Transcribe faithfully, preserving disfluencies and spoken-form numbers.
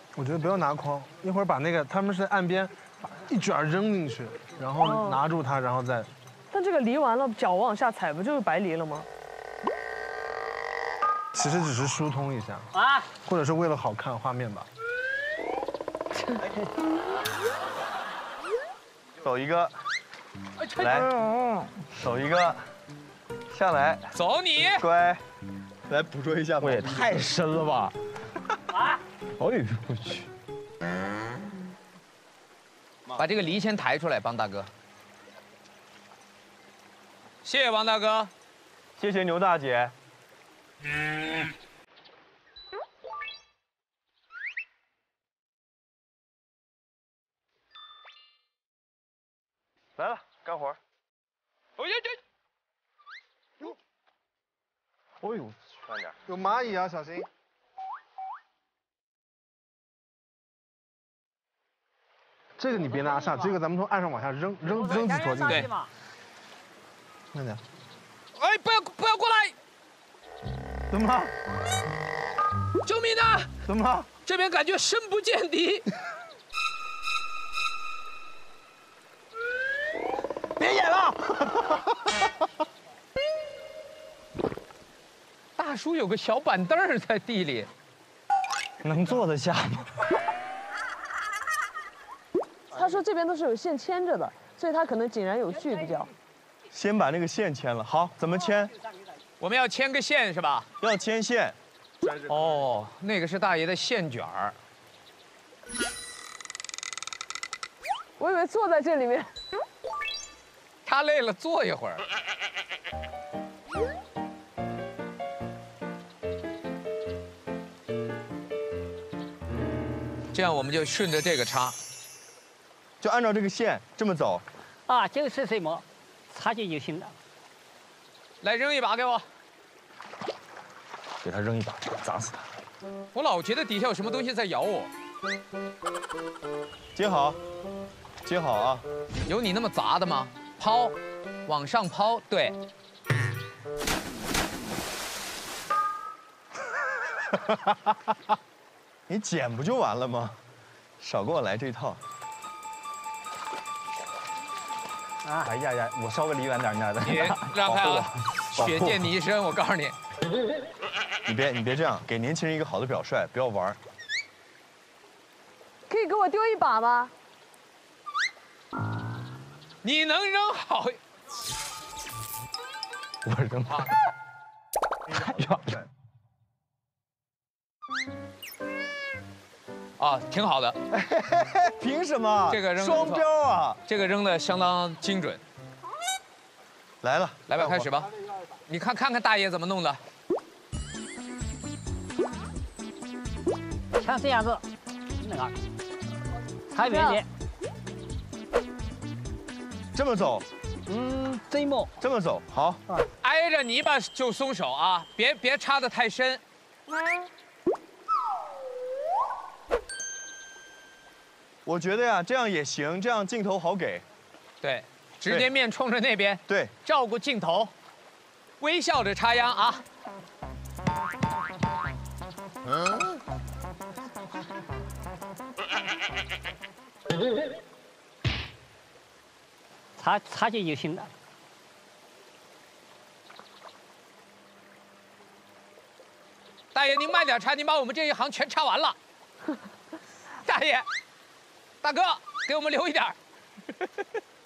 我觉得不要拿筐，一会儿把那个他们是岸边，把一卷扔进去，然后拿住它，然后再。 但这个离完了，脚往下踩，不就是白离了吗？ 其实只是疏通一下啊， 或者是为了好看画面吧。 走一个，来，走一个，下来， 走你， 乖，来捕捉一下。 我也太深了吧！啊！哎呦我去！ 把这个梨先抬出来，帮大哥。谢谢王大哥， 谢谢牛大姐。来了，干活。 哦呀呀！哟，哦呦，慢点。 有蚂蚁啊，小心。这个你别拿下，这个咱们从岸上往下扔，扔扔死捉进去。 对。 慢点。 哎，不要不要过来！ 怎么了？ 救命啊！ 怎么了？ 这边感觉深不见底。 别演了！ 大叔有个小板凳儿在地里， 能坐得下吗？ 他说这边都是有线牵着的，所以他可能井然有序比较。 先把那个线牵了，好，怎么牵？ 我们要牵个线是吧？ 要牵线。 哦，那个是大爷的线卷儿。 我以为坐在这里面。 他累了，坐一会儿。这样我们就顺着这个插， 就按照这个线这么走。 啊，这个是什么？插进就行了。 来扔一把给我。 给他扔一把，砸死他！ 我老觉得底下有什么东西在咬我。 接好，接好啊！ 有你那么砸的吗？抛，往上抛，对。 你捡不就完了吗？少给我来这套。 啊！哎呀呀，我稍微离远点，你俩的。 你让开啊！血溅你一身，我告诉你。 你别你别这样，给年轻人一个好的表率，不要玩。 可以给我丢一把吗？ 你能扔好？ 我扔好。太远了。 啊，挺好的。 凭什么？ 这个扔双标啊！ 这个扔的相当精准。 来了， 来吧，开始吧。你看看看大爷怎么弄的。 像这样子，那个，差远点。 这么走。 嗯，这么。 这么走，好。 挨着泥巴就松手啊，别别插得太深。 我觉得呀，这样也行，这样镜头好给。 对，直接面冲着那边。 对， 照顾镜头，微笑着插秧啊。 嗯。 插插进就行了。 大爷，您慢点插，您把我们这一行全插完了。大爷，大哥，给我们留一点。